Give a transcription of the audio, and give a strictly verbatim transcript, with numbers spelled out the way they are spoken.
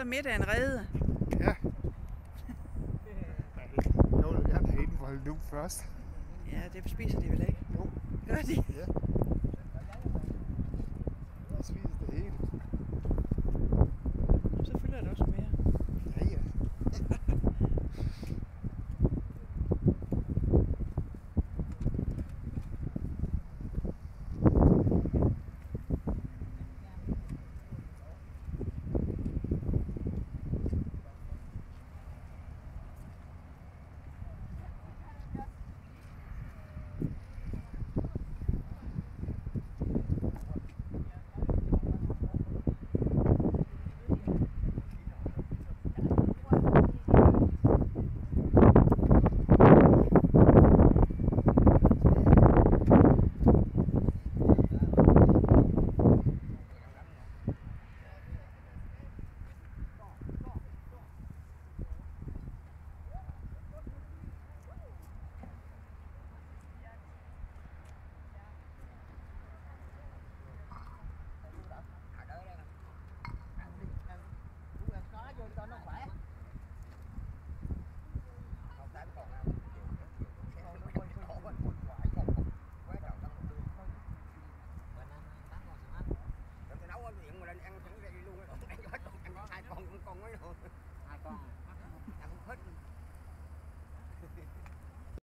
middagen reddet? Ja. Jeg vil gerne have en for nu først. Ja, det spiser de vel ikke? Jo. Gør de? Ja.